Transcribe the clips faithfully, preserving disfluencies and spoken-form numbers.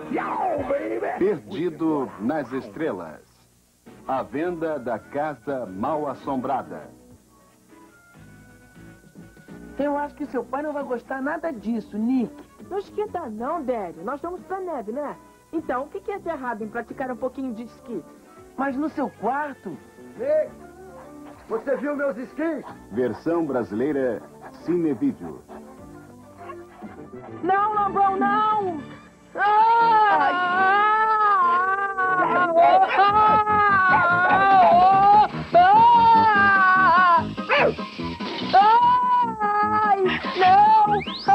Perdido nas Estrelas. A venda da casa mal assombrada. Eu acho que seu pai não vai gostar nada disso, Nick. Não esquenta não, Dério. Nós vamos pra neve, né? Então, o que que é de errado em praticar um pouquinho de esqui? Mas no seu quarto... Nick, você viu meus esquis? Versão brasileira Cinevídeo. Não, Lambão, não! Ah! Ai, não!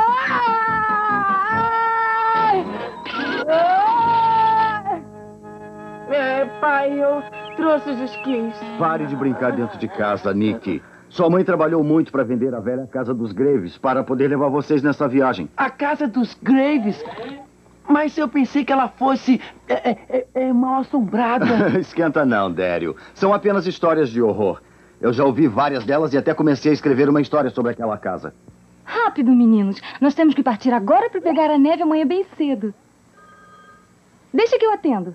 Ai! É, pai, eu trouxe os esquis. Pare de brincar dentro de casa, Nick. Sua mãe trabalhou muito para vender a velha casa dos Graves para poder levar vocês nessa viagem. A casa dos Graves? Mas eu pensei que ela fosse é, é, é, mal assombrada. Esquenta não, Dério. São apenas histórias de horror. Eu já ouvi várias delas e até comecei a escrever uma história sobre aquela casa. Rápido, meninos. Nós temos que partir agora para pegar a neve amanhã bem cedo. Deixa que eu atendo.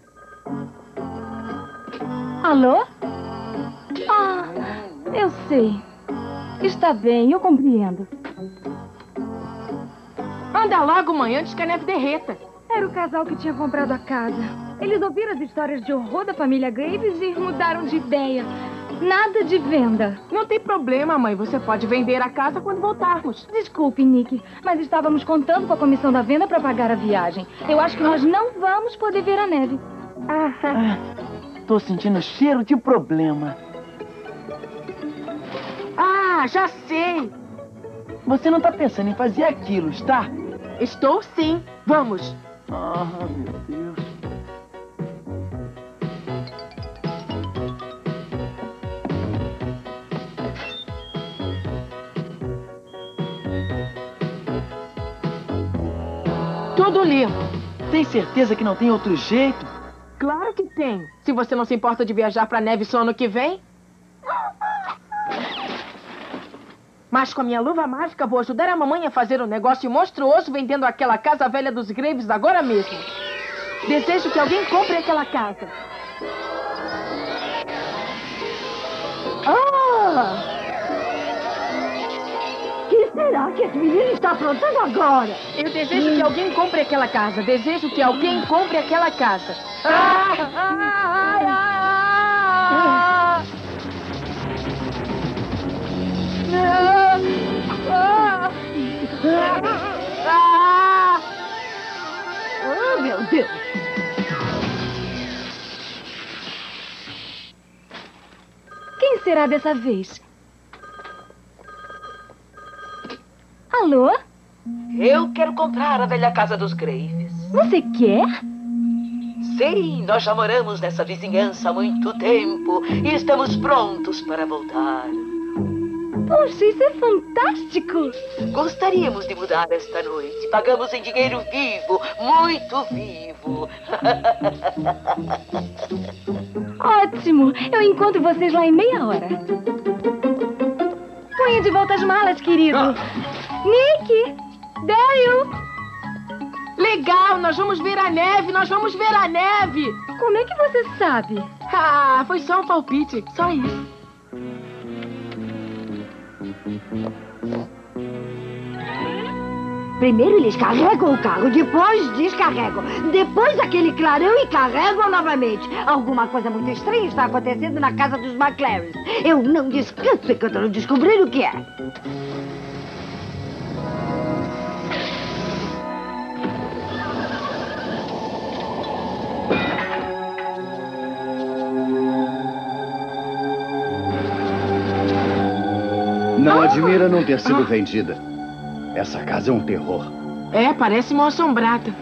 Alô? Ah, eu sei. Está bem, eu compreendo. Anda logo, mãe, antes que a neve derreta. Era o casal que tinha comprado a casa. Eles ouviram as histórias de horror da família Graves e mudaram de ideia. Nada de venda. Não tem problema, mãe. Você pode vender a casa quando voltarmos. Desculpe, Nick, mas estávamos contando com a comissão da venda para pagar a viagem. Eu acho que nós não vamos poder ver a neve. Ah, tô sentindo cheiro de problema. Ah, já sei. Você não tá pensando em fazer aquilo, está? Estou sim. Vamos. Ah, meu Deus. Tudo limpo. Tem certeza que não tem outro jeito? Claro que tem. Se você não se importa de viajar pra neve só ano que vem. Mas com a minha luva mágica vou ajudar a mamãe a fazer um negócio monstruoso vendendo aquela casa velha dos Graves agora mesmo. Desejo que alguém compre aquela casa. Ah! O que será que esse menino está aprontando agora? Eu desejo que alguém compre aquela casa. Desejo que alguém compre aquela casa. Ah! Ah! Ah! Ah! Ah! Ah! Oh, meu Deus! Quem será dessa vez? Alô? Eu quero comprar a velha casa dos Graves. Você quer? Sim, nós já moramos nessa vizinhança há muito tempo e estamos prontos para voltar. Poxa, isso é fantástico! Gostaríamos de mudar esta noite. Pagamos em dinheiro vivo, muito vivo. Ótimo! Eu encontro vocês lá em meia hora. Ponha de volta as malas, querido. Nick! Daryl! Legal, nós vamos ver a neve, nós vamos ver a neve! Como é que você sabe? Ah, foi só um palpite, só isso. Primeiro eles carregam o carro, depois descarregam, depois aquele clarão e carregam novamente. Alguma coisa muito estranha está acontecendo na casa dos McLarens. Eu não descanso enquanto não descobrir o que é. Não admira não ter sido vendida. Essa casa é um terror. É, parece mal assombrada.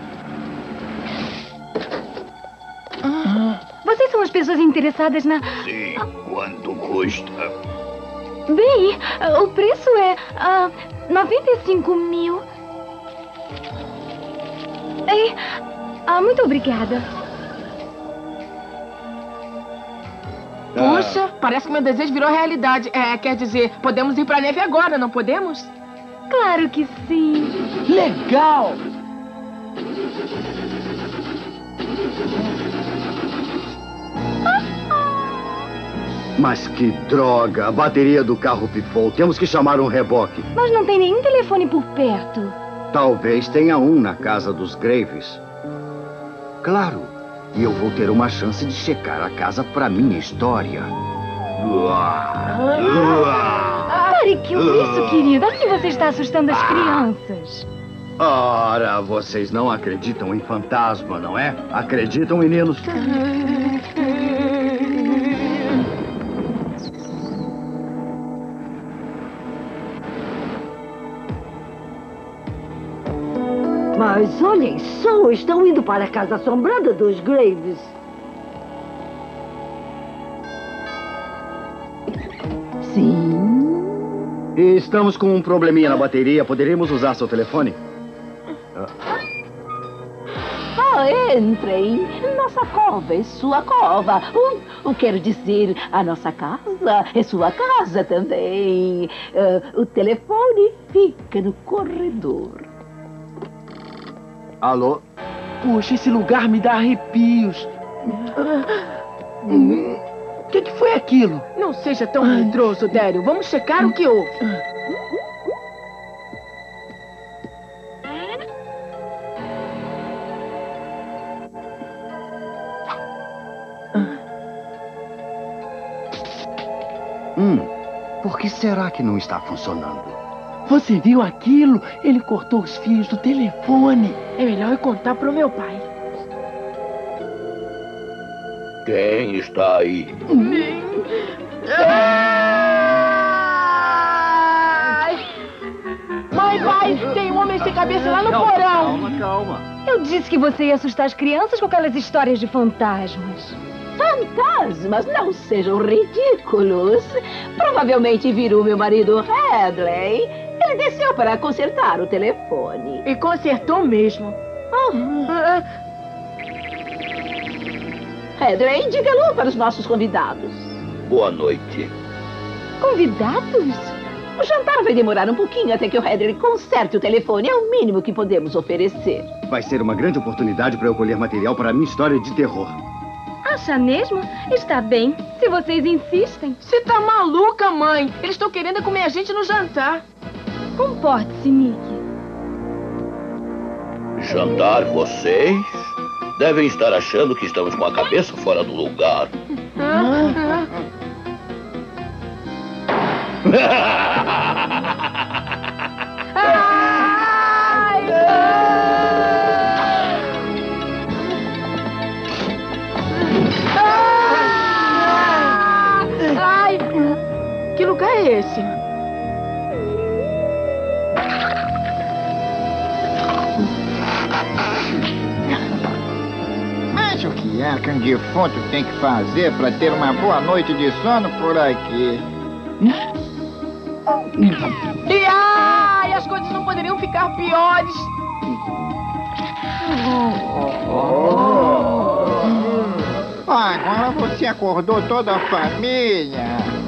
Vocês são as pessoas interessadas na... Sim, quanto custa? Bem, o preço é uh, noventa e cinco mil. Ei, ah, muito obrigada. Puxa, parece que meu desejo virou realidade. É, quer dizer, podemos ir pra neve agora, não podemos? Claro que sim. Legal! Mas que droga! A bateria do carro pifou. Temos que chamar um reboque. Mas não tem nenhum telefone por perto. Talvez tenha um na casa dos Graves. Claro. E eu vou ter uma chance de checar a casa para minha história. Pare com isso, querido. Assim você está assustando as crianças. Ora, vocês não acreditam em fantasma, não é? Acreditam, meninos? Mas olhem só, estão indo para a casa assombrada dos Graves. Sim. Estamos com um probleminha na bateria. Poderíamos usar seu telefone? Oh, entrem. Nossa cova é sua cova. Uh, quero dizer, a nossa casa é sua casa também. Uh, o telefone fica no corredor. Alô? Puxa, esse lugar me dá arrepios. O que, que foi aquilo? Não seja tão medroso, Daryl. Vamos checar o que houve. Hum, por que será que não está funcionando? Você viu aquilo? Ele cortou os fios do telefone. É melhor eu contar pro meu pai. Quem está aí? Ai! Mãe, pai, tem um homem sem cabeça lá no calma, porão. Calma, calma. Eu disse que você ia assustar as crianças com aquelas histórias de fantasmas. Fantasmas, não sejam ridículos. Provavelmente viram meu marido Hadley. Ele desceu para consertar o telefone. E consertou mesmo. Ah. Hadley, diga alô para os nossos convidados. Boa noite. Convidados? O jantar vai demorar um pouquinho até que o Hadley conserte o telefone. É o mínimo que podemos oferecer. Vai ser uma grande oportunidade para eu colher material para a minha história de terror. Acha mesmo? Está bem, se vocês insistem. Você tá maluca, mãe? Eles estão querendo comer a gente no jantar. Comporte-se, Nick. Jantar vocês? Devem estar achando que estamos com a cabeça fora do lugar. Ah, ah. Ai, ah. Ai, que lugar é esse? Acho que é que um defunto tem que fazer para ter uma boa noite de sono por aqui. E ai, as coisas não poderiam ficar piores. Oh, agora você acordou toda a família.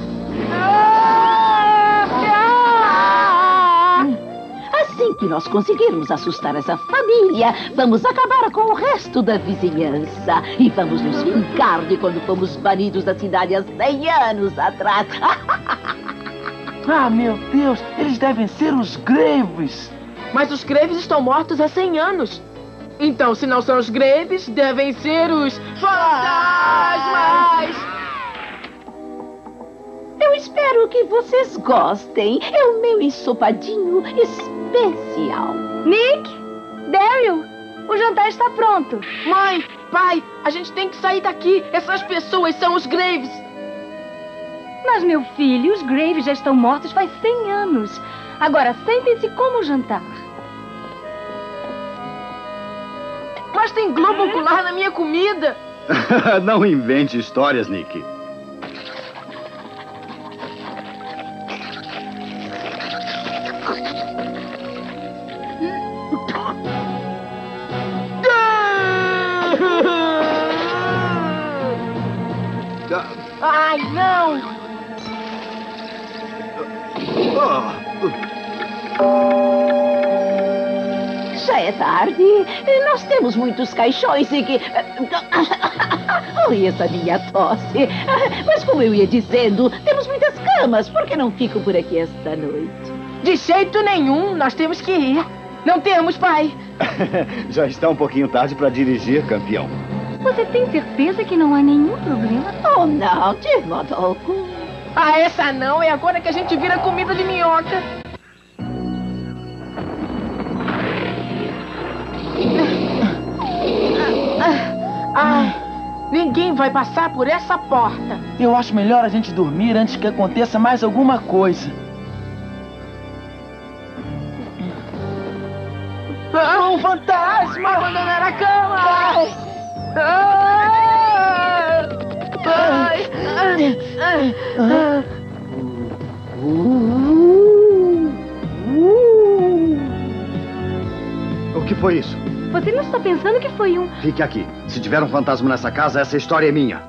Assim que nós conseguirmos assustar essa família, vamos acabar com o resto da vizinhança. E vamos nos vingar de quando fomos banidos da cidade há cem anos atrás. Ah, meu Deus, eles devem ser os Graves. Mas os Graves estão mortos há cem anos. Então, se não são os Graves, devem ser os fantasmas! Eu espero que vocês gostem. É o meu ensopadinho especial. Nick! Daryl! O jantar está pronto. Mãe, pai, a gente tem que sair daqui. Essas pessoas são os Graves. Mas, meu filho, os Graves já estão mortos faz cem anos. Agora, sentem-se como jantar. Mas tem globo ocular na minha comida. Não invente histórias, Nick. Ai, não! Já é tarde. Nós temos muitos caixões e que... Oi, essa minha tosse. Mas como eu ia dizendo, temos muitas camas. Por que não fico por aqui esta noite? De jeito nenhum, nós temos que ir. Não temos, pai. Já está um pouquinho tarde para dirigir, campeão. Você tem certeza que não há nenhum problema? Oh, não, de modo algum. Ah, essa não. É agora que a gente vira comida de minhoca. Ah, ninguém vai passar por essa porta. Eu acho melhor a gente dormir antes que aconteça mais alguma coisa. Ah, um fantasma! Abandonar a cama! Ai! Ai! Ai! Ai! Ai! O que foi isso? Você não está pensando que foi um... Fique aqui. Se tiver um fantasma nessa casa, essa história é minha.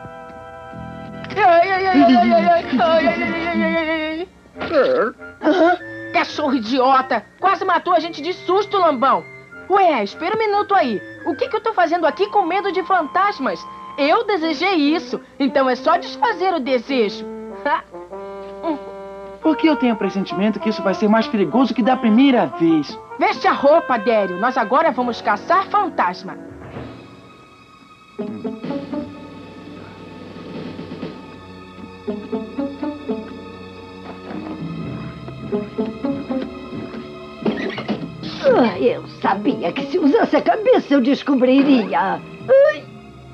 Ai, ai, ai, ai, ai, ai, ai, ai, ai, ai, ai. Cachorro idiota! Quase matou a gente de susto, lambão! Ué, espera um minuto aí. O que que eu tô fazendo aqui com medo de fantasmas? Eu desejei isso, então é só desfazer o desejo. Porque eu tenho o pressentimento que isso vai ser mais perigoso que da primeira vez. Veste a roupa, Dério. Nós agora vamos caçar fantasma. Ah, eu sabia que se usasse a cabeça eu descobriria. Ai.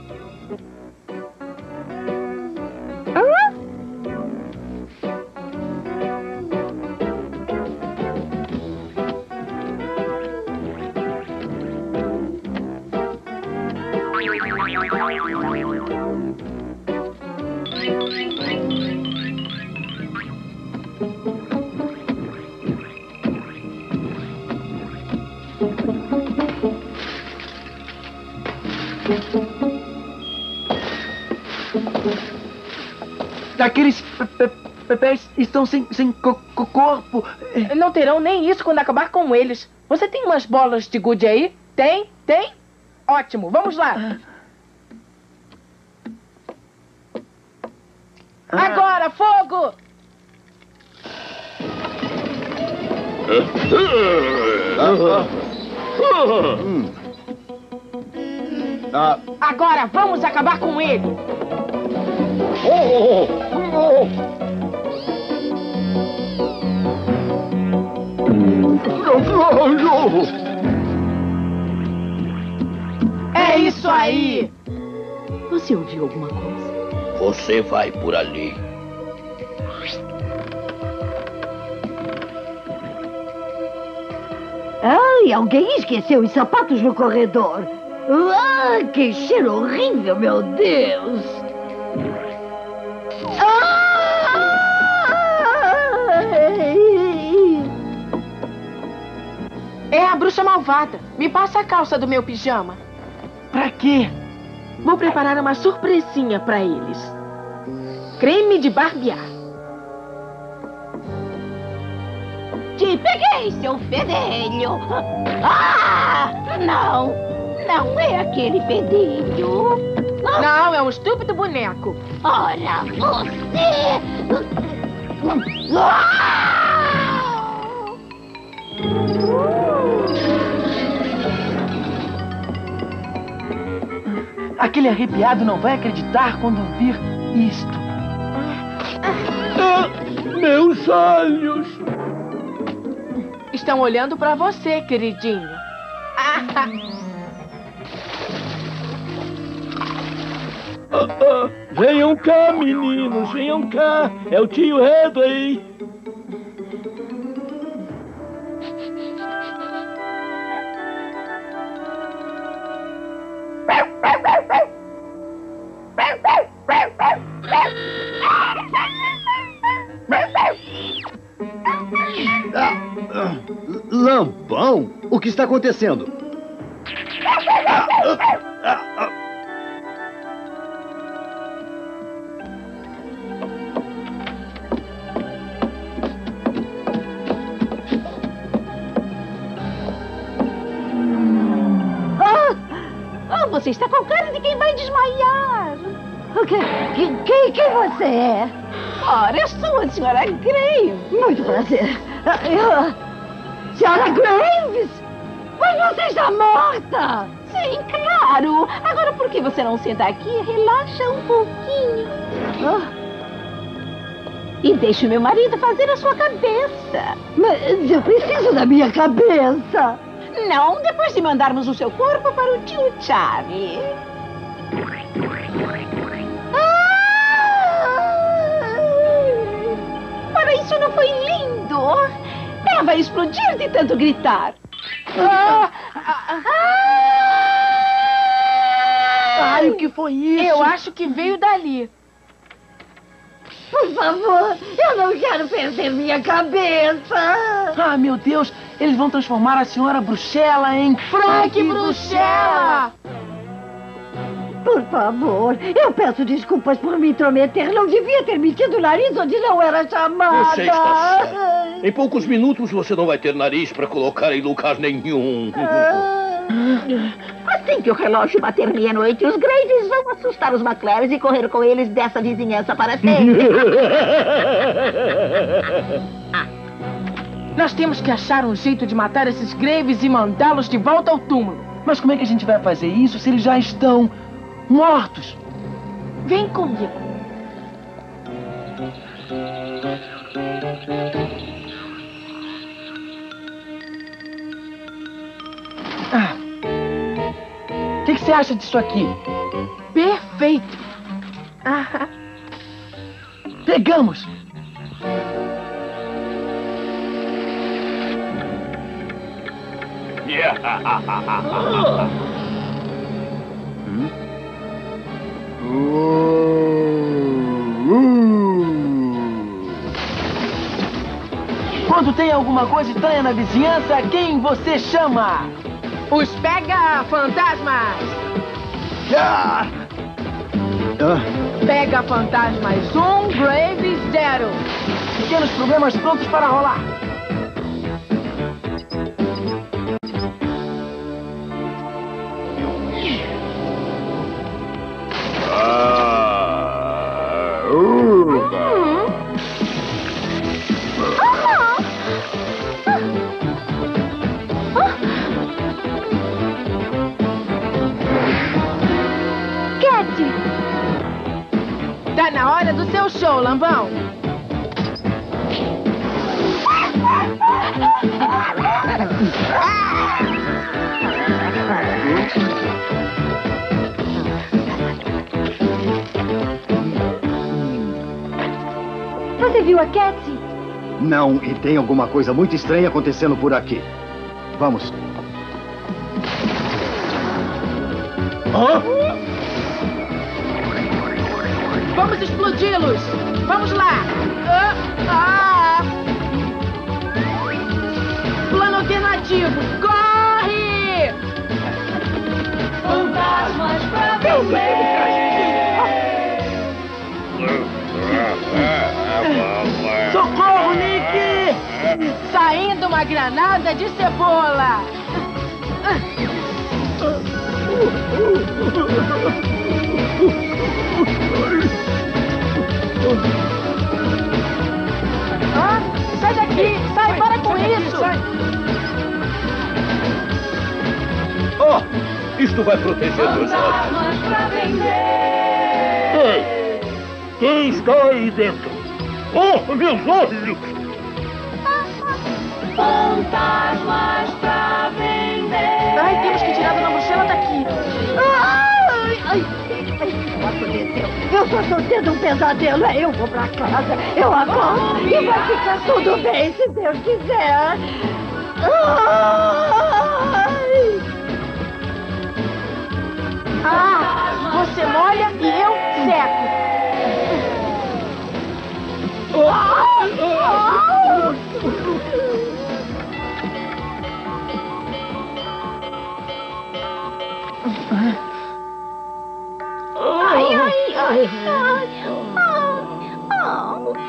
Ah? Aqueles pés estão sem, sem co co corpo. Não terão nem isso quando acabar com eles. Você tem umas bolas de gude aí? Tem? Tem? Ótimo, vamos lá. Ah. Agora, fogo! Hum. Ah. Agora, vamos acabar com ele. É isso aí! Você ouviu alguma coisa? Você vai por ali. Ai, alguém esqueceu os sapatos no corredor. Ah, que cheiro horrível, meu Deus! É a bruxa malvada. Me passa a calça do meu pijama. Pra quê? Vou preparar uma surpresinha pra eles. Creme de barbear. Te peguei, seu fedelho! Ah! Não! Não é aquele fedelho! Ah. Não, é um estúpido boneco. Ora, você! Ah! Aquele arrepiado não vai acreditar quando vir isto. Ah, meus olhos! Estão olhando pra você, queridinho. Ah, ah, venham cá, meninos, venham cá. É o tio Headley. Lambão? O que está acontecendo? você está com cara de quem vai desmaiar. O quê? Quem, quem, quem você é? Ora, eu sou a senhora Graves. Muito prazer. Eu... Senhora Graves? Mas você está morta! Sim, claro. Agora, por que você não senta aqui e relaxa um pouquinho? Ah. E deixe o meu marido fazer a sua cabeça. Mas eu preciso da minha cabeça. Não, depois de mandarmos o seu corpo para o tio Charlie. Para isso não foi lindo. Ela vai explodir de tanto gritar. Ah, ah, ah. Ai, o que foi isso? Eu acho que veio dali. Por favor, eu não quero perder minha cabeça. Ah, meu Deus, eles vão transformar a senhora Bruxela em Frank Bruxela! Por favor, eu peço desculpas por me intrometer. Não devia ter metido o nariz onde não era chamada. Você está certo. Em poucos minutos você não vai ter nariz para colocar em lugar nenhum. Assim que o relógio bater meia-noite, os Graves vão assustar os McClares e correr com eles dessa vizinhança para sempre. Ah. Nós temos que achar um jeito de matar esses Graves e mandá-los de volta ao túmulo. Mas como é que a gente vai fazer isso se eles já estão mortos? Vem comigo. Ah. O que, que você acha disso aqui? Perfeito. Ah. Pegamos. Quando tem alguma coisa estranha na vizinhança, quem você chama? Os pega-fantasmas! Ah! Ah. Pega-fantasmas um, Graves zero. Pequenos problemas prontos para rolar. Tá na hora do seu show, Lambão. Você viu a Cat? Não, e tem alguma coisa muito estranha acontecendo por aqui. Vamos. Hã? Vamos explodi-los! Vamos lá! Ah, ah. Plano alternativo! Corre! Fantasmas pra vencer! Socorro, Nick! Saindo uma granada de cebola! Ah, sai daqui! Sai, para com isso! Oh, isto vai proteger meus olhos. Ei, quem está aí dentro? Oh, meus olhos! Fantasmas pra vender! Ai, temos que tirar a Dona Bruxela daqui! Ai, ai, ai, o que aconteceu? Eu só estou tendo um pesadelo. Eu vou pra casa, eu acordo e vai ficar tudo bem, se Deus quiser. Ai. Ah, você molha e eu seco. Ai, ai, ai, ai. Oh.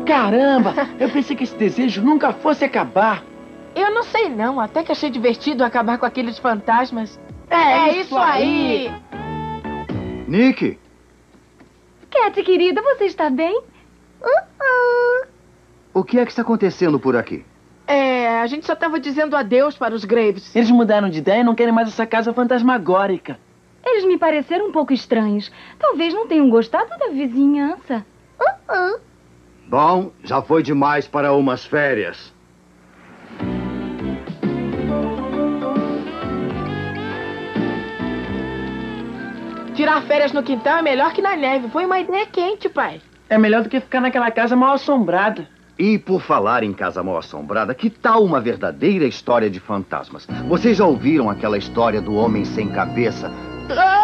Caramba, eu pensei que esse desejo nunca fosse acabar. Eu não sei não, até que achei divertido acabar com aqueles fantasmas. É, É isso, isso aí. Nick, Cat, querida, você está bem? o que é que está acontecendo por aqui? É, a gente só tava dizendo adeus para os Graves. Eles mudaram de ideia e não querem mais essa casa fantasmagórica. Eles me pareceram um pouco estranhos. Talvez não tenham gostado da vizinhança. Bom, já foi demais para umas férias. Tirar férias no quintal é melhor que na neve. Foi uma ideia quente, pai. É melhor do que ficar naquela casa mal assombrada. E por falar em casa mal assombrada, que tal uma verdadeira história de fantasmas? Vocês já ouviram aquela história do homem sem cabeça? Ah!